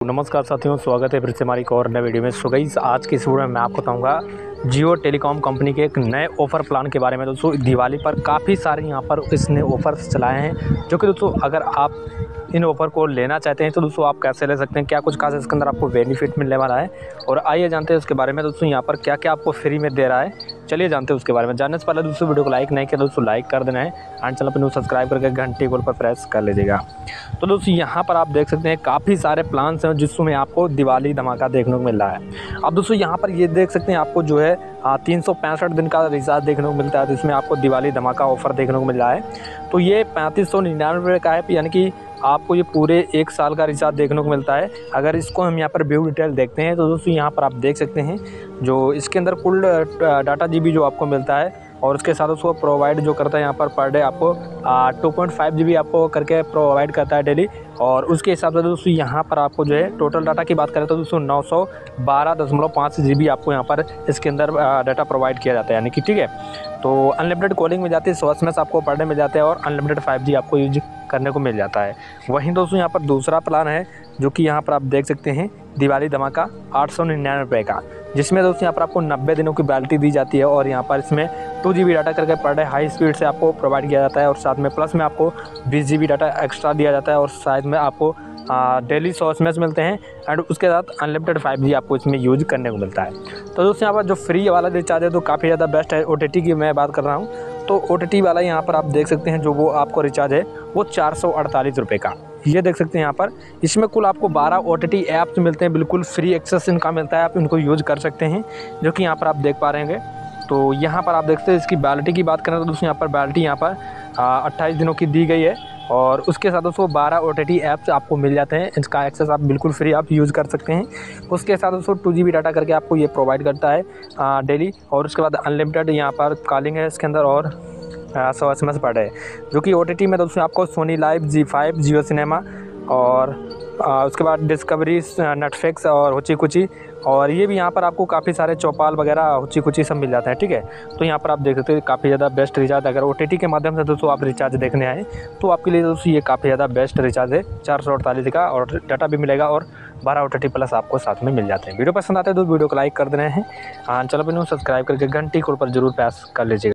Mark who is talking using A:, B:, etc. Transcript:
A: नमस्कार साथियों, स्वागत है फिर से हमारी एक और नए वीडियो में। सो गाइस, आज की इस वीडियो में मैं आपको बताऊंगा जियो टेलीकॉम कंपनी के एक नए ऑफ़र प्लान के बारे में। दोस्तों, दिवाली पर काफ़ी सारे यहाँ पर इसने ऑफ़र्स चलाए हैं, जो कि दोस्तों अगर आप इन ऑफ़र को लेना चाहते हैं तो दोस्तों आप कैसे ले सकते हैं, क्या कुछ खास इसके अंदर आपको बेनिफिट मिलने वाला है। और आइए जानते हैं उसके बारे में। दोस्तों, यहाँ पर क्या क्या आपको फ्री में दे रहा है, चलिए जानते हैं उसके बारे में। जानने से पहले दोस्तों वीडियो को लाइक नहीं किया दोस्तों लाइक कर देना है, एंड चैनल पर न्यू सब्सक्राइब करके घंटी को पर प्रेस कर लीजिएगा। तो दोस्तों यहाँ पर आप देख सकते हैं काफ़ी सारे प्लान्स हैं जिसमें आपको दिवाली धमाका देखने को मिल रहा है। अब दोस्तों यहाँ पर ये देख सकते हैं आपको जो है 365 दिन का रिचार्ज देखने को मिलता है, जिसमें आपको दिवाली धमाका ऑफ़र देखने को मिल रहा है। तो ये 3599 का है, यानी कि आपको ये पूरे 1 साल का रिचार्ज देखने को मिलता है। अगर इसको हम यहाँ पर व्यू डिटेल देखते हैं तो दोस्तों यहाँ पर आप देख सकते हैं जो इसके अंदर कुल डाटा जीबी जो आपको मिलता है, और उसके साथ उसको प्रोवाइड जो करता है यहाँ पर पर डे आपको 2.5 GB आपको करके प्रोवाइड करता है डेली। और उसके हिसाब से दोस्तों यहाँ पर आपको जो है टोटल डाटा की बात करें तो दोस्तों 912.5 GB आपको यहाँ पर इसके अंदर डाटा प्रोवाइड किया जाता है, यानी कि ठीक है। तो अनलिमिटेड कॉलिंग मिल जाती है, 100 SMS आपको पर डे मिल जाते हैं, और अनलिमिटेड 5G आपको यूज करने को मिल जाता है। वहीं दोस्तों यहाँ पर दूसरा प्लान है जो कि यहाँ पर आप देख सकते हैं दिवाली धमाका 899 का, जिसमें दोस्तों यहाँ पर आपको 90 दिनों की वैलिडिटी दी जाती है, और यहाँ पर इसमें 2 GB डाटा करके पर डे हाई स्पीड से आपको प्रोवाइड किया जाता है, और साथ में प्लस में आपको 20 GB डाटा एक्स्ट्रा दिया जाता है, और साथ में आपको डेली 100 SMS मिलते हैं, एंड उसके साथ अनलिमिटेड 5G आपको इसमें यूज करने को मिलता है। तो दोस्तों यहाँ पर जो फ्री वाला रिचार्ज है तो काफ़ी ज़्यादा बेस्ट है। OTT की मैं बात कर रहा हूँ, तो OTT वाला यहाँ पर आप देख सकते हैं जो वो आपको रिचार्ज है वो 448 रुपये का, ये देख सकते हैं यहाँ पर। इसमें कुल आपको 12 OTT ऐप्स मिलते हैं, बिल्कुल फ्री एक्सेस इनका मिलता है, आप इनको यूज़ कर सकते हैं, जो कि यहाँ पर आप देख पा रहे हैं। तो यहाँ पर आप देखते हैं इसकी वैलिडिटी की बात करें तो दोस्तों यहाँ पर वैलिडिटी यहाँ पर 28 दिनों की दी गई है, और उसके साथ दोस्तों 12 OTT ऐप्स आपको मिल जाते हैं, इसका एक्सेस आप बिल्कुल फ्री आप यूज़ कर सकते हैं। उसके साथ दोस्तों 2 GB डाटा करके आपको ये प्रोवाइड करता है डेली, और उसके बाद अनलिमिटेड यहाँ पर कॉलिंग है इसके अंदर, और 100 SMS पर डे, जो कि OTT में दोस्तों आपको सोनी लाइव, ZEE5, जियो सिनेमा, और उसके बाद डिस्कवरी, नेटफ्लिक्स और हुची कुची, और ये भी यहाँ पर आपको काफ़ी सारे चौपाल वगैरह हुची कुची सब मिल जाते हैं, ठीक है। तो यहाँ पर आप देख सकते हैं काफ़ी ज़्यादा बेस्ट रिचार्ज। अगर OTT के माध्यम से दोस्तों आप रिचार्ज देखने आए तो आपके लिए दोस्तों ये काफ़ी ज़्यादा बेस्ट रिचार्ज है, 448 का, और डाटा भी मिलेगा, और 12 OTT प्लस आपको साथ में मिल जाते हैं। वीडियो पसंद आते हैं तो वीडियो को लाइक कर देना है, चैनल पर न्यू सब्सक्राइब करके घंटी को पर जरूर प्रेस कर लीजिएगा।